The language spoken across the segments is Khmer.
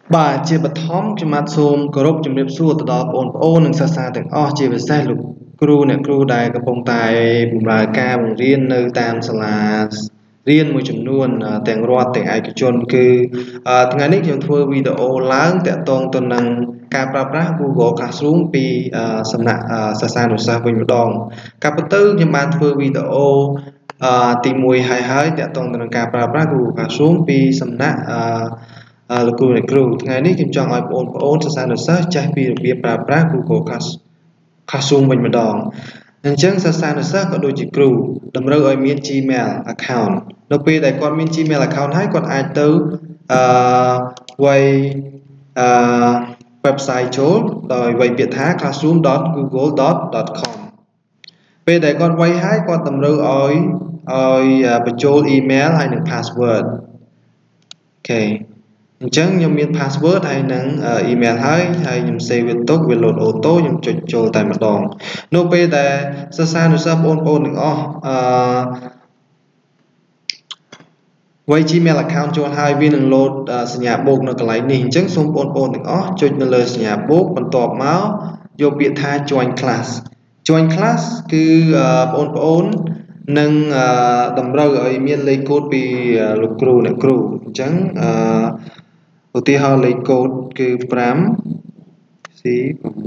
Bà chia bật thóm cho mặt xôm cơ rốc chùm điệp xua từ đó ổn ổn nâng xa xa từng chia bật xe lục kru đài cái bông tài bùm bà ca bùm riêng nơi tam xa là riêng mùi chùm nuôn tiếng rọt tiếng ai kì chôn cứ ngày nít chúng thua video láng tẹt tông tuần năng ca pra pra Google Classroom pi xâm nạ xa xa nụ xa vinh đòn ca bất tư nhưng bạn thua video tìm mùi hay hái tẹt tông tuần năng ca pra pra Google Classroom pi xâm nạលោកគ្រូអ្នកគ្រូថ្ងៃនេះខ្ញុំចង់ឲ្យបងប្អូនសិស្សានុសិស្សចេះពីរបៀបប្រើប្រាស់ Google Classroom វិញម្ដងអញ្ចឹងសិស្សានុសិស្សក៏ដូចជាគ្រូតម្រូវឲ្យមាន Gmail account នៅពេលដែលគាត់មាន Gmail account ហើយគាត់អាចទៅវាយwebsite ចូលដោយវាយពាក្យថា classroom.google.com ពេលដែលគាត់វាយហើយគាត់តម្រូវឲ្យបញ្ចូល email ហើយនិង password អូខេអញ្ចឹងខ្ញុំមាន password ហើយនឹង email ហើយខ្ញុំ save វាទុកវា load auto ខ្ញុំចុចចូលតែម្ដងនៅពេលដែលសិស្សានុសិស្សបងប្អូនទាំងអស់វាយ Gmail account ចូលហើយវានឹង load សញ្ញាបូកនៅកន្លែងនេះអញ្ចឹងសូមបងប្អូនទាំងអស់ចុចនៅលើសញ្ញាបូកបន្ទាប់មកយកពាក្យថា join class គឺបងប្អូននឹងតម្រូវឲ្យមានលេខកូដពីលោកគ្រូអ្នកគ្រូអញ្ចឹងឧទាហរណ៍លេខកូដគឺ5 C6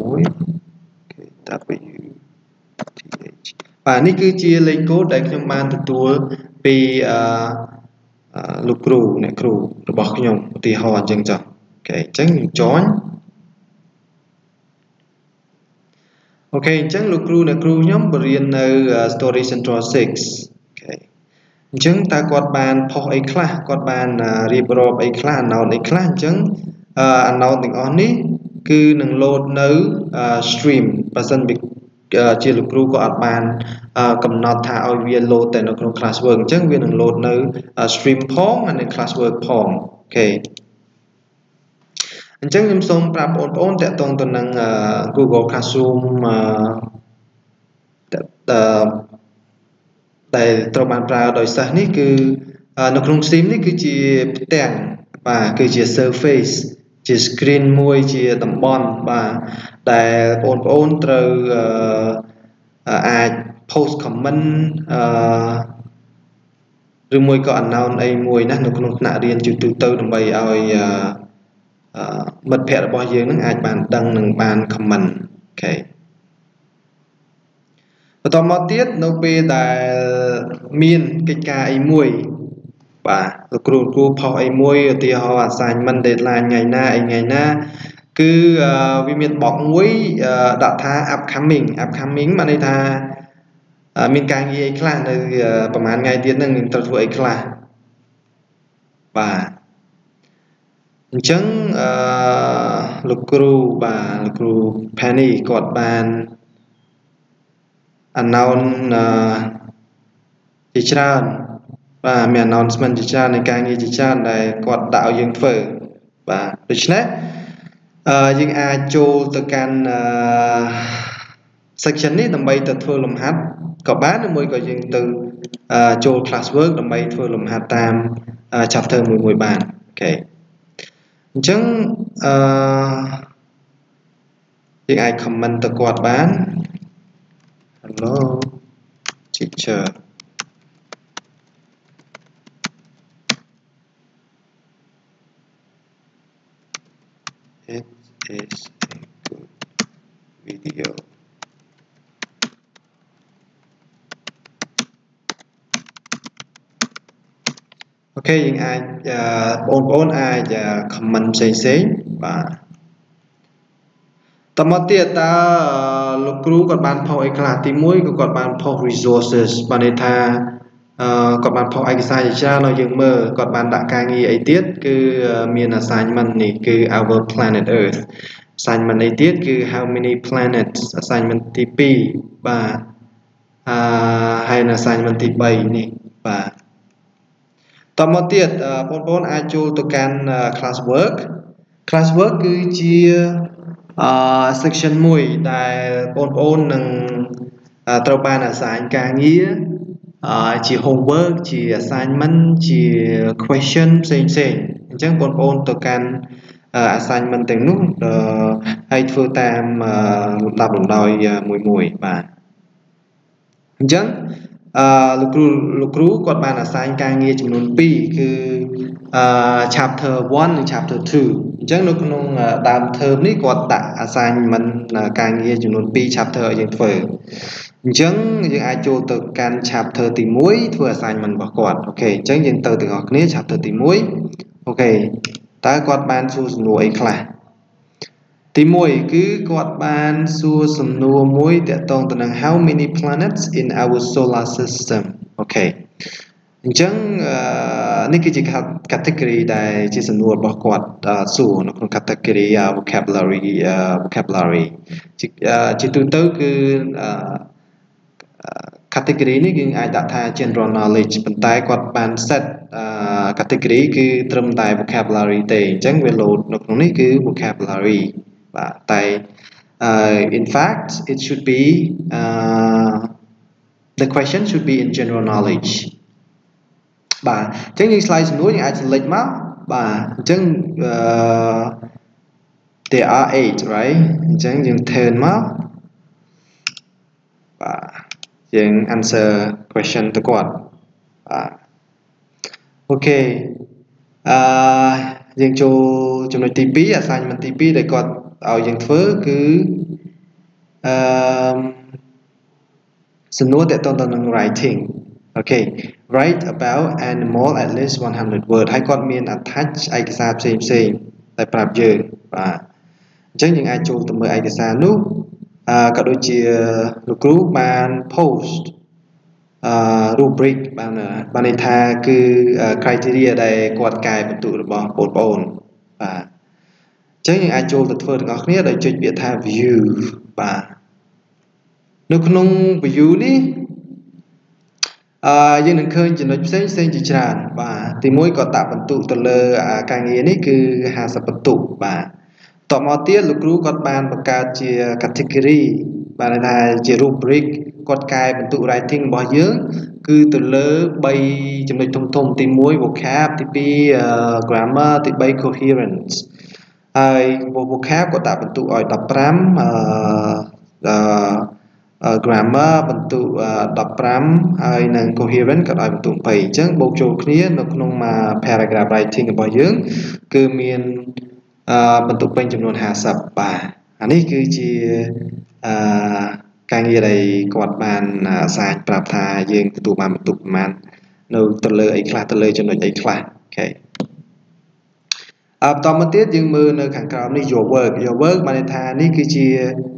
KWTH បាទនេះគឺជាលេខកូដដែលខ្ញុំបានទទួលពីលោកគ្រូអ្នកគ្រូរបស់ខ្ញុំឧទាហរណ៍អញ្ចឹងចុះអូខេអញ្ចឹងខ្ញុំ join អូខេអញ្ចឹងលោកគ្រូអ្នកគ្រូខ្ញុំបរៀននៅ Story Central 6 អូខេអញ្ចឹងតើគាត់បានផុសអីខ្លះគាត់បានរៀបរាប់អីខ្លះ anout អីខ្លះអញ្ចឹងanout ទាំងអស់នេះគឺនឹង load នៅ stream បើសិនជាលោកគ្រូក៏អត់បានកំណត់ថាឲ្យវា load តែនៅក្នុង classwork អញ្ចឹងវានឹង load នៅ stream ផងហើយនៅ classwork ផងអូខេអញ្ចឹងខ្ញុំសូមប្រាប់បងប្អូនតាក់ទងទៅនឹង Google Classroom ដែលត្រូវបានប្រើដោយសិស្សនេះគឺនៅក្នុង Steam នេះគឺជាផ្ទាំងបាទគឺជា surface ជា screen មួយជាតំបន់បាទដែលបងប្អូនត្រូវអាច post comment ឬមួយក៏ announce អីមួយណានៅក្នុងថ្នាក់រៀនជាទូទៅដើម្បីឲ្យមិត្តភ័ក្តិរបស់យើងនឹងអាចបានដឹងនិងបាន comment អូខេបន្តមកទៀតនៅពេលដែលមានកិច្ចការអីមួយបាទលោកគ្រូផុសអីមួយឧទាហរណ៍ assignment deadline ថ្ងៃណាអីថ្ងៃណាគឺវាមានបកមួយដាក់ថា upcoming មានន័យថាមានការងារអីខ្លះនៅប្រហែលថ្ងៃទៀតហ្នឹងយើងត្រូវធ្វើអីខ្លះបាទអញ្ចឹងលោកគ្រូPenny គាត់បាន announce ជាច្រើនបាទមាន announcement ជាច្រើននៃការងារជាច្រើនដែលគាត់ដាក់ឲ្យយើងធ្វើបាទដូច្នេះយើងអាចចូលទៅកាន់section នេះដើម្បីទៅធ្វើលំហាត់ក៏បានឬមួយក៏យើងទៅចូល classwork ដើម្បីធ្វើលំហាត់តាម chapter មួយបានអូខេអញ្ចឹងយើងអាច comment ទៅគាត់បាន Hello teacher it is a good videoអូខេយើងអាចបងប្អូនអាច comment ផ្សេងបាទតមកទៀតតើលោកគ្រូគាត់បានផុសអីខ្លះទី1គឺគាត់បានផុស resources បានន័យថាគាត់បានផុសឯកសារជាច្រើនឲ្យយើងមើលគាត់បានដាក់ការងារអីទៀតគឺមាន assignment នេះគឺ our planet earth assignment អីទៀតគឺ how many planets assignment ទី2បាទហើយ assignment ទី3នេះបាទតមកទៀតបងប្អូនអាចចូលទៅកាន់ classwork គឺជា section មួយដែលបងប្អូននឹងត្រូវបាន assign ការងារជា homework ជា assignment ជា question ផ្សេងអញ្ចឹងបងប្អូនទៅកាន់ assignment ទាំងនោះហើយធ្វើតាមលំដាប់លំដោយមួយបាទអញ្ចឹងលោកគ្រូគាត់បាន assign ការងារចំនួន2គឺ chapter 1 និង chapter 2អញ្ចឹងនៅក្នុងដើម term នេះគាត់ដាក់ assignment ការងារចំនួន2 chapter ឲ្យយើងធ្វើអញ្ចឹងយើងអាចចូលទៅកាន់ chapter ទី1ធ្វើ assignment របស់គាត់អូខេអញ្ចឹងយើងទៅទាំងអស់គ្នា chapter ទី1អូខេតើគាត់បានសួរសំណួរអីខ្លះទី1គឺគាត់បានសួរសំណួរមួយទាក់ទងទៅនឹង how many planets in our solar system អូខេអញ្ចឹងនេះគឺជា category ដែលជាសំណួររបស់គាត់សួរនៅក្នុង category vocabulary ជាទូទៅគឺcategory នេះយើងអាចដាក់ថា general knowledge ប៉ុន្តែគាត់បាន set category គឺត្រឹមតែ vocabulary ទេអញ្ចឹងវា load នៅក្នុងនេះគឺ vocabulary បាទតែ in fact it should be the question should be in general knowledge បាទអញ្ចឹងយើងឆ្លើយសំណួរយើងអាច select មកបាទអញ្ចឹងthere are 8 right អញ្ចឹងយើង turn មកបាទយើង answer question ទៅគាត់បាទអូខេយើងចូលចំណុចទី2 assignment ទី2ដែលគាត់ឲ្យយើងធ្វើគឺសំណួរទាក់ទងទៅនឹង writing អូខេ write about animal at least 100 word ហើយគាត់មាន attach ឯកសារផ្សេងតែប្រាប់យើងបាទអញ្ចឹងយើងអាចចូលទៅមើលឯកសារនោះក៏ដូចជាលោកគ្រូបាន post rubric បានន័យថាគឺ criteria ដែលគាត់កែបន្ទុករបស់បងប្អូនបាទអញ្ចឹងយើងអាចចូលទៅធ្វើទាំងអស់គ្នាដោយចុចពាក្យថា view បាទនៅក្នុង view នេះយើងនឹងឃើញចំណុចផ្សេងជាច្រើនបាទទី1គាត់ដាក់បន្ទុកទៅលើការងារនេះគឺ50បន្ទុកបាទតទៅមកទៀតលោកគ្រូគាត់បានបង្កើតជា category បានន័យថាជា rubric គាត់កែបន្ទុក writing របស់យើងគឺទៅលើ3ចំណុចធំទី1 vocab ទី2 grammar ទី3 coherence ហើយ vocab គាត់ដាក់បន្ទុកឲ្យ15 grammar បន្ទុក15ហើយនិង coherent ក៏ឲ្យបន្ទុក20អញ្ចឹងបូកចូលគ្នានៅក្នុងមួយ paragraph writing របស់យើងគឺមានបន្ទុកពេញចំនួន50បាទអានេះគឺជាការងារដែលគាត់បានសាចប្រាប់ថាយើងទទួលបានបន្ទុកប្រមាណនៅទៅលើអីខ្លះទៅលើចំណុចអីខ្លះអូខេបន្តមកទៀតយើងមើលនៅខាងក្រោមនេះ your work បានន័យថានេះគឺជា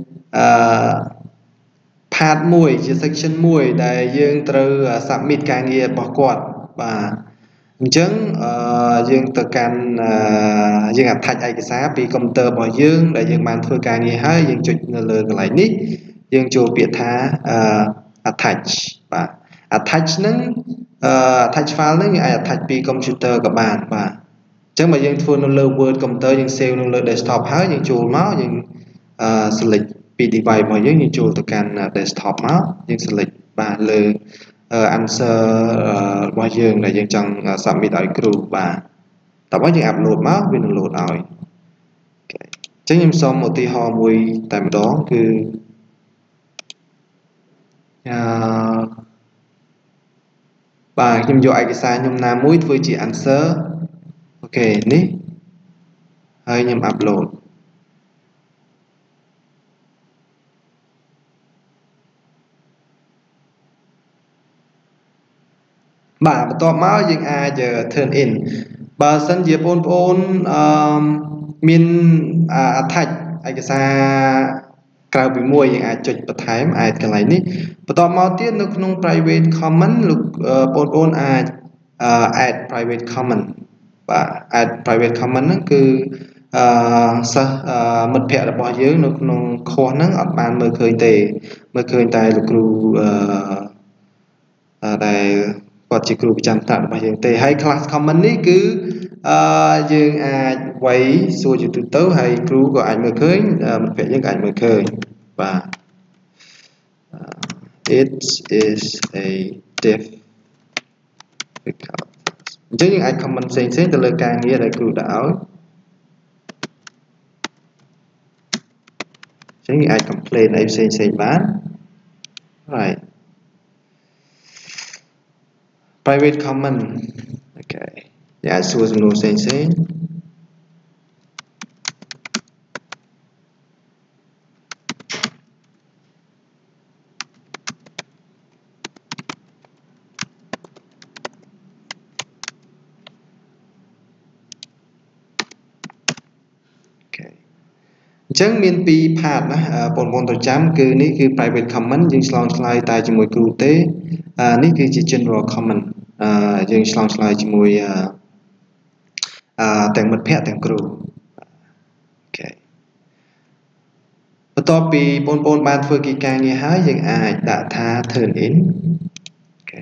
part 1ជា section 1ដែលយើងត្រូវ submit ការងាររបស់គាត់បាទអញ្ចឹងយើងទៅកាន់យើង attach ឯកសារពីកុំព្យូទ័ររបស់យើងដែលយើងបានធ្វើការងារហើយយើងចុចនៅលើកន្លែងនេះយើងចូលពាក្យថា attach បាទ attach ហ្នឹងattach file ហ្នឹងយើងអាច attach ពីកុំព្យូទ័រក៏បានបាទអញ្ចឹងបើយើងធ្វើនៅលើ Word កុំព្យូទ័រយើង save នៅលើ desktop ហើយយើងចូលមកយើងselect ពី device របស់យើងចូលទៅកាន់ desktop មកយើង select បាទលើ answer របស់យើងដែលយើងចង់ submit ឲ្យគ្រូបាទតើបើយើង upload មកវានឹង load ឲ្យអញ្ចឹងខ្ញុំសូមឧទាហរណ៍មួយតែម្ដងគឺបាទខ្ញុំយកឯកសារខ្ញុំណាមួយធ្វើជា answer អូខេនេះហើយខ្ញុំ uploadបាទបន្ទាប់មកយើងអាច turn in បើសិនជាបងប្អូនមាន attach ឯកសារក្រៅពីមួយយើងអាចចុចបន្ថែម add កន្លែងនេះបន្ទាប់មកទៀតនៅក្នុង private comment លោកបងប្អូនអាច add private comment បាទ add private comment ហ្នឹងគឺសិស្សមិត្តភ័ក្តិរបស់យើងនៅក្នុង course ហ្នឹងអត់បានមើលឃើញទេមើលឃើញតែលោកគ្រូដែលគាត់ជាគ្រូប្រចាំថ្នាក់របស់យើងទេហើយ class comment នេះគឺយើងអាចវាយសួរជាទូទៅហើយគ្រូក៏អាចមើលឃើញមិត្តភ័ក្តិយើងក៏អាចមើលឃើញបាទ it is a difficult អញ្ចឹងយើងអាច comment ផ្សេងៗទៅលើការងារដែលគ្រូដាក់ឲ្យ Chính ai complain ai xây bán. Right. Private common. Okay. Yeah, source no xây. Chẳng miền pi phạt na bồn bồn tổ chám cứ ní cứ private common nhưng slong slide tại chỉ mùi cừu tế ní cứ chỉ general common nhưng slong slide chỉ mùi tàng mật phe tàng cừu. Okay. Vàต่อ ពីបងប្អូនបានធ្វើកិច្ចការងារហើយយើងអាចដាក់ថា turn in. Okay.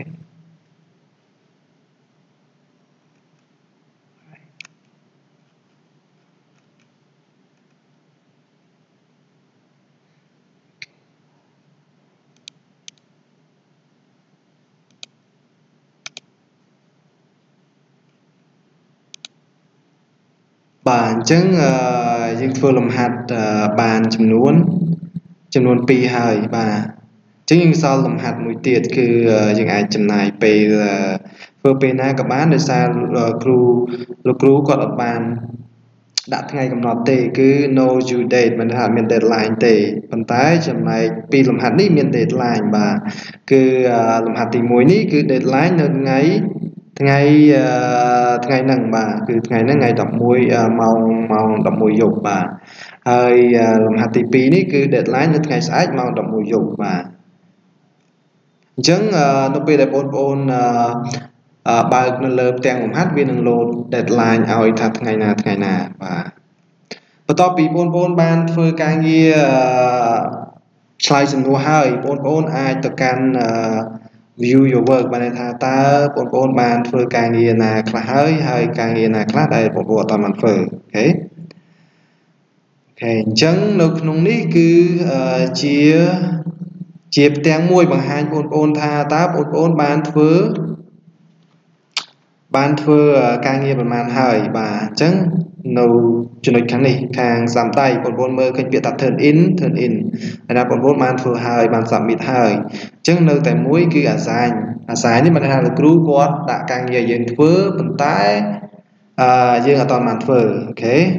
បាទអញ្ចឹងយើងធ្វើលំហាត់បានចំនួន2ហើយបាទអញ្ចឹងយើងសល់លំហាត់មួយទៀតគឺយើងអាចចំណាយពេលធ្វើពេលណាក៏បានដោយសារលោកគ្រូគាត់អត់បានដាក់ថ្ងៃកំណត់ទេគឺ no due date មិនថាមាន deadline ទេប៉ុន្តែចំណែកពីលំហាត់នេះមាន deadline បាទគឺលំហាត់ទី1នេះគឺ deadline នៅថ្ងៃហ្នឹងបាទគឺថ្ងៃហ្នឹងថ្ងៃ11ម៉ោង11យប់បាទហើយលំហាត់ទី2នេះគឺ deadline នៅថ្ងៃស្អែកម៉ោង11យប់បាទអញ្ចឹងនៅពេលដែលបងប្អូនបើកនៅលើផ្ទាំងលំហាត់វានឹង load deadline ឲ្យថាថ្ងៃណាបាទបន្ទាប់ពីបងប្អូនបានធ្វើការងារឆ្លើយសំណួរហើយបងប្អូនអាចទៅកាន់view your work បានន័យថាតើបងប្អូនបានធ្វើការងារណាខ្លះហើយការងារណាខ្លះដែលបងប្អូនអត់បានធ្វើអូខេអញ្ចឹងនៅក្នុងនេះគឺជាផ្ទាំងមួយបង្ហាញបងប្អូនថាតើបងប្អូនបានធ្វើការងារប្រមាណហើយបាទអញ្ចឹងនៅចំណុចខាងនេះខាងស្ដាំដៃបងប្អូនមើលឃើញពាក្យថា turn in ហើយណាបងប្អូនបានធ្វើហើយបាន submit ហើយអញ្ចឹងនៅតែមួយគឺ assign នេះមិនថាលោកគ្រូគាត់ដាក់ការងារយើងធ្វើប៉ុន្តែយើងអត់បានធ្វើអូខេ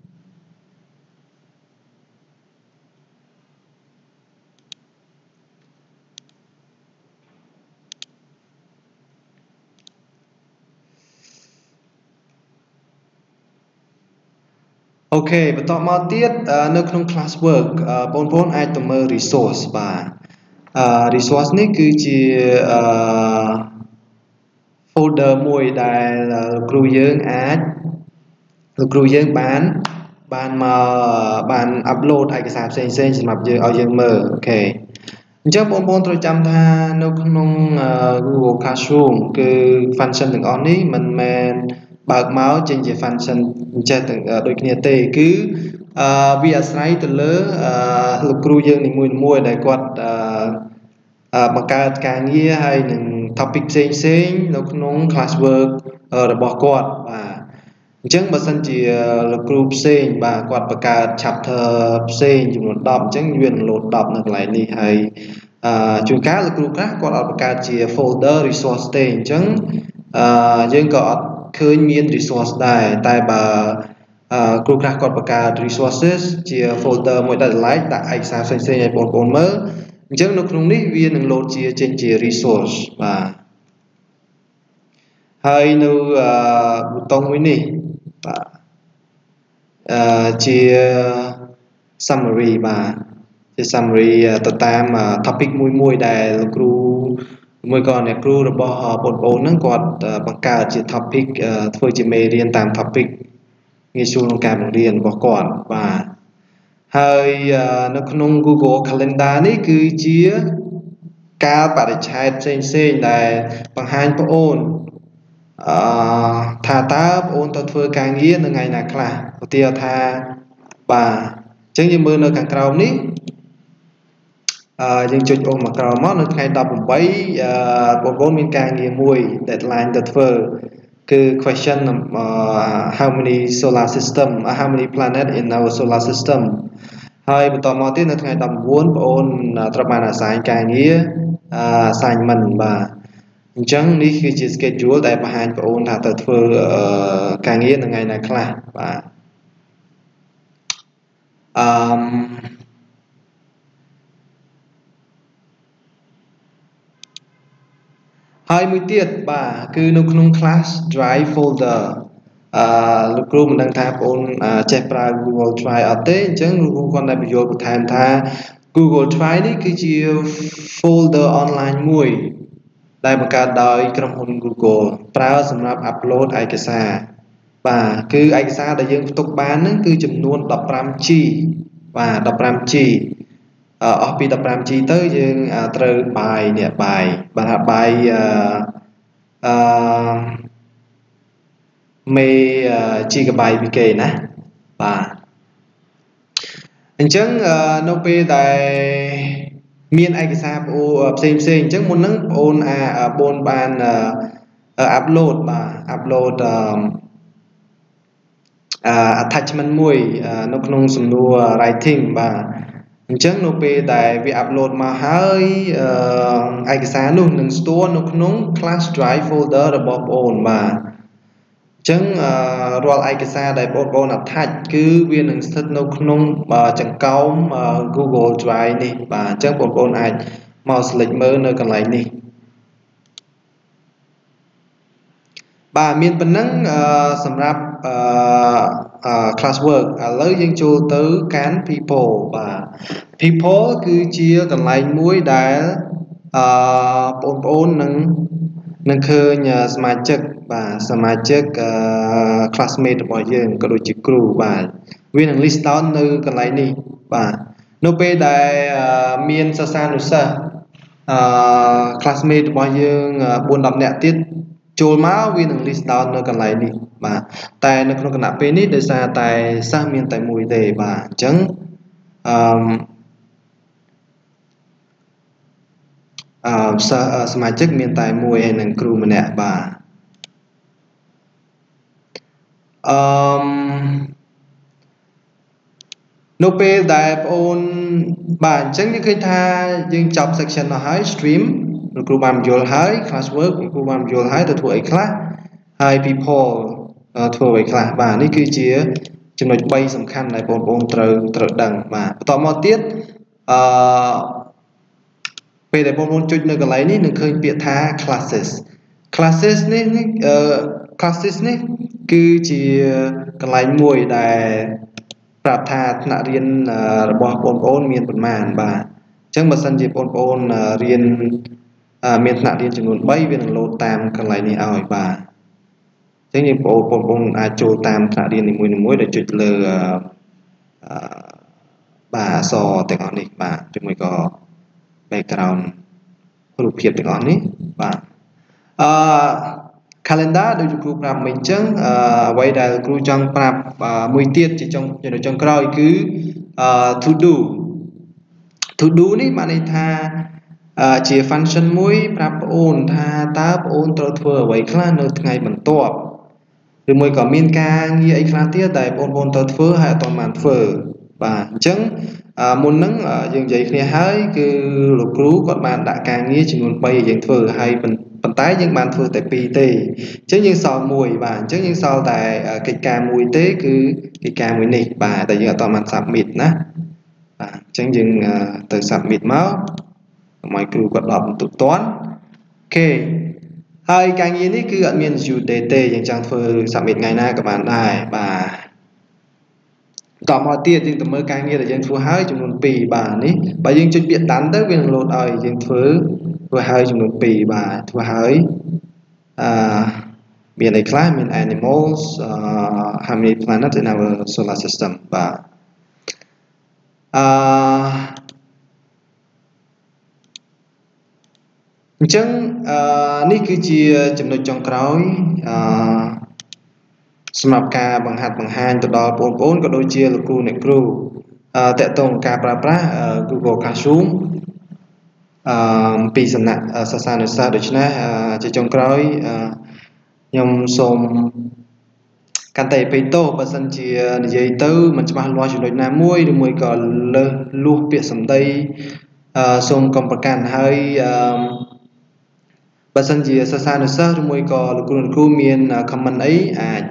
អូខេបន្តមកទៀតនៅក្នុង class work បងប្អូនអាចទៅមើល resource បាទ resource នេះគឺជាfolder មួយដែលលោកគ្រូយើងបាន upload ឯកសារផ្សេងសម្រាប់យើងឲ្យយើងមើលអូខេអញ្ចឹងបងប្អូនត្រូវចាំថានៅក្នុង Google Classroom គឺ function ទាំងអស់នេះមិនមែនបើកមកចេញជា function ចេះដូចគ្នាទេគឺវាអាស្រ័យទៅលើលោកគ្រូយើងនីមួយដែលគាត់បង្កើតការងារហើយនឹង topic ផ្សេងនៅក្នុង class work របស់គាត់បាទអញ្ចឹងបើសិនជាលោកគ្រូផ្សេងបាទគាត់បង្កើត chapter ផ្សេងចំនួន10អញ្ចឹងវានឹង load 10នៅកន្លែងនេះហើយជួនកាលលោកគ្រូខ្លះគាត់អត់បង្កើតជា folder resource ទេអញ្ចឹងយើងក៏អត់ឃើញមាន resource ដែរតែបើគ្រូខ្លះគាត់បង្កើត resources ជា folder មួយដែលlike ដាក់ឯកសារផ្សេងឲ្យបងប្អូនមើលអញ្ចឹងនៅក្នុងនេះវានឹង load ចេញជា resource បាទហើយនៅប៊ូតុងមួយនេះបាទជា summary បាទជា summary ទៅតាម topic មួយដែលលោកគ្រូមួយក៏អ្នកគ្រូរបស់បងប្អូនហ្នឹងគាត់បង្កើតជា topic ធ្វើជាមេរៀនតាម topic ងាយស្រួលក្នុងការបង្រៀនរបស់គាត់បាទហើយនៅក្នុង Google Calendar នេះគឺជាកាលបរិច្ឆេទផ្សេងដែលបង្ហាញបងប្អូនថាតើបងប្អូនទៅធ្វើការងារនៅថ្ងៃណាខ្លះឧទាហរណ៍ថាបាទអញ្ចឹងយើងមើលនៅខាងក្រោមនេះយើងចុចអូសមកក្រោមមកនៅថ្ងៃ18បងប្អូនមានការងារមួយ deadline ទៅធ្វើគឺ question how many solar system how many planet in our solar system ហើយបន្តមកទៀតនៅថ្ងៃ19បងប្អូនត្រូវបានអាសាញការងារ assignment បាទអញ្ចឹងនេះគឺជា schedule ដែលបង្ហាញបងប្អូនថាទៅធ្វើការងារនៅថ្ងៃណាខ្លះបាទហើយមួយទៀតបាទគឺនៅក្នុង class drive folder លោកគ្រូមិនដឹងថាបងប្អូនចេះប្រើ Google Drive អត់ទេអញ្ចឹងលោកគ្រូគាត់តែបញ្យល់បន្ថែមថា Google Drive នេះគឺជា folder online មួយដែលបង្កើតដោយក្រុមហ៊ុន Google ប្រើសម្រាប់ upload ឯកសារបាទគឺឯកសារដែលយើងផ្ទុកបានហ្នឹងគឺចំនួន 15G បាទ 15G អស់ពី 15G ទៅយើងត្រូវបាយនេះបាយបាទថាបាយមេ gigabyte ពីគេណាបាទអញ្ចឹងនៅពេលដែលមានឯកសារផ្សេងអញ្ចឹងមុនហ្នឹងបងប្អូនបាន upload បាទ upload attachment មួយនៅក្នុងសំណួរ writing បាទអញ្ចឹងនៅពេលដែលវា upload មកហើយឯកសារនោះនឹង store នៅក្នុង class drive folder របស់បងប្អូនបាទអញ្ចឹងរាល់ឯកសារដែលបងប្អូន attach គឺវានឹងស្ថិតនៅក្នុងចង្កោម Google Drive នេះបាទអញ្ចឹងបងប្អូនអាចមក select មើលនៅកន្លែងនេះបាទមានប៉ុណ្ណឹងសម្រាប់classwork ឥឡូវយើងចូលទៅកាន់ people បាទ people គឺជាកន្លែងមួយដែលបងប្អូននឹងឃើញសមាជិកបាទសមាជិកclassmate របស់យើងក៏ដូចជាគ្រូបាទវានឹង list down នៅកន្លែងនេះបាទនៅពេលដែលមានសិស្សានុសិស្សclassmate របស់យើង4-10 នាក់ទៀតចូលមកវានឹង list down នៅកន្លែងនេះបាទតែនៅក្នុងគណៈពេលនេះដោយសារតែសិស្សមានតែមួយទេបាទអញ្ចឹងសមាជិកមានតែមួយហើយនឹងគ្រូម្នាក់បាទនៅពេលដែលបងប្អូនបាទអញ្ចឹងយើងឃើញថាយើងចប់ section នោះហើយ stream លោកគ្រូបានបញ្យល់ហើយ classwork លោកគ្រូបានបញ្យល់ហើយទៅធ្វើអីខ្លះហើយ people ធ្វើអីខ្លះបាទនេះគឺជាចំណុច3សំខាន់ដែលបងប្អូនត្រូវដឹងបាទបន្តមកទៀតពេលដែលបងប្អូនចុចនៅកន្លែងនេះនឹងឃើញពាក្យថា classes នេះគឺជាកន្លែងមួយដែលប្រាប់ថាថ្នាក់រៀនរបស់បងប្អូនមានប៉ុន្មានបាទអញ្ចឹងបើសិនជាបងប្អូនរៀនមានថ្នាក់រៀនចំនួន3វានឹងលោតតាមកន្លែងនេះឲ្យបាទអញ្ចឹងយើងបងប្អូនអាចចូលតាមថ្នាក់រៀននីមួយៗដែលចុចលើបាទអក្សរទាំងអស់នេះបាទជាមួយក៏ background រូបភាពទាំងអស់នេះបាទcalendar ដូចគ្រូប្រាប់មិញអញ្ចឹងអ្វីដែលគ្រូចង់ប្រាប់មួយទៀតជាចុងក្រោយគឺ to do នេះបានន័យថាជា function មួយប្រាប់បងប្អូនថាតើបងប្អូនត្រូវធ្វើអ្វីខ្លះនៅថ្ងៃបន្ទាប់ឬមួយក៏មានការងារអីខ្លះទៀតដែលបងប្អូនត្រូវធ្វើហើយអត់ទាន់បានធ្វើបាទអញ្ចឹងមុនហ្នឹងយើងនិយាយគ្នាហើយគឺលោកគ្រូគាត់បានដាក់ការងារចំនួន3ឲ្យយើងធ្វើហើយប៉ុន្តែយើងបានធ្វើតែ2ទេអញ្ចឹងយើងសល់1បាទអញ្ចឹងយើងសល់តែកិច្ចការមួយទេគឺកិច្ចការមួយនេះបាទតែយើងអត់ទាន់បាន submit ណាបាទអញ្ចឹងយើងទៅ submit មកកុំឲ្យគ្រូគាត់ដកបន្ទុកទាន់អូខេហើយការងារនេះគឺអត់មាន due date ទេយើងចង់ធ្វើ submit ថ្ងៃណាក៏បានដែរបាទតមកទៀតយើងទៅមើលការងារដែលយើងធ្វើហើយចំនួន2បាទនេះបើយើងចុចពាក្យ done ទៅវានឹង load ឲ្យយើងធ្វើហើយចំនួន2បាទធ្វើហើយមានអីខ្លះមាន animals how many planets in our solar system បាទអញ្ចឹងនេះគឺជាចំណុចចុងក្រោយសម្រាប់ការបង្ហាត់បង្ហាញទៅដល់បងប្អូនក៏ដូចជាលោកគ្រូអ្នកគ្រូតកតងការប្រើប្រាស់ Google Classroom ពីសំណាក់សិស្សានុសិស្សដូច្នេះជាចុងក្រោយខ្ញុំសូមកាន់តែពេកតោបើសិនជានិយាយទៅមិនច្បាស់លាស់ចំណុចណាមួយឬមួយក៏លើសលួសពាក្យសម្ដីសូមកុំប្រកាន់ហើយបើសិនជាសិស្សានុសិស្សឬមួយក៏លោកគ្រូមាន comment អីអាច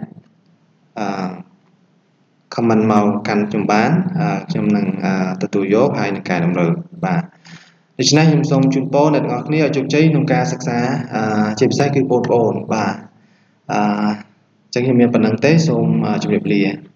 comment មកកាន់ខ្ញុំបានខ្ញុំនឹងទទួលយកហើយនឹងកែតម្រូវបាទដូច្នេះខ្ញុំសូមជូនពរអ្នកទាំងអស់គ្នាឲ្យជោគជ័យក្នុងការសិក្សាជាពិសេសគឺបងប្អូនបាទអញ្ចឹងខ្ញុំមានប៉ុណ្្នឹងទេសូមជម្រាបលា